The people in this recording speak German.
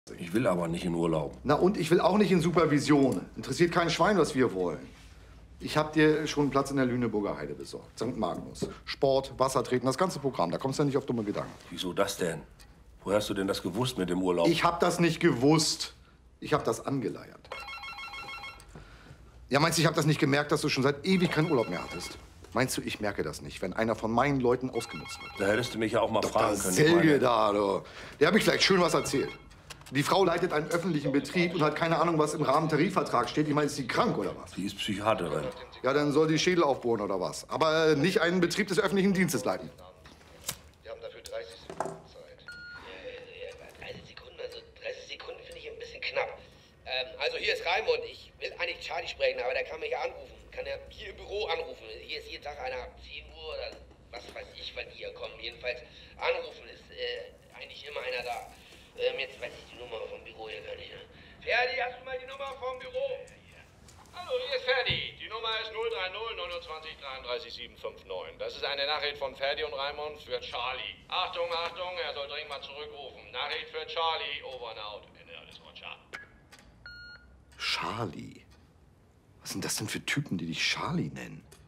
Ich will aber nicht in Urlaub. Na und ich will auch nicht in Supervision. Interessiert kein Schwein, was wir wollen. Ich habe dir schon einen Platz in der Lüneburger Heide besorgt. St. Magnus. Sport, Wassertreten, das ganze Programm. Da kommst du ja nicht auf dumme Gedanken. Wieso das denn? Woher hast du denn das gewusst mit dem Urlaub? Ich habe das nicht gewusst. Ich habe das angeleiert. Ja, meinst du, ich habe das nicht gemerkt, dass du schon seit ewig keinen Urlaub mehr hattest? Meinst du, ich merke das nicht, wenn einer von meinen Leuten ausgenutzt wird? Da hättest du mich ja auch mal fragen können. Selge da, du. Der hat mich vielleicht schön was erzählt. Die Frau leitet einen öffentlichen Betrieb und hat keine Ahnung, was im Rahmentarifvertrag steht. Ich meine, ist sie krank oder was? Die ist Psychiaterin. Ja, dann soll die Schädel aufbohren oder was. Aber nicht einen Betrieb des öffentlichen Dienstes leiten. Wir haben dafür 30 Sekunden Zeit. Ja, 30 Sekunden, also 30 Sekunden finde ich ein bisschen knapp. Also hier ist Raimund. Ich will eigentlich Charlie sprechen, aber der kann mich ja anrufen. Kann er hier im Büro anrufen. Hier ist jeden Tag einer 10 Uhr oder was weiß ich, wann die hier kommen. Jedenfalls anrufen ist eigentlich immer einer da. Jetzt weiß ich die Nummer vom Büro hier gar nicht. Ne? Ferdi, hast du mal die Nummer vom Büro? Hallo, hier ist Ferdi. Die Nummer ist 030 29 33 759. Das ist eine Nachricht von Ferdi und Raimund für Charlie. Achtung, Achtung, er soll dringend mal zurückrufen. Nachricht für Charlie, over and out. Ende alles Roger. Charlie? Was sind das denn für Typen, die dich Charlie nennen?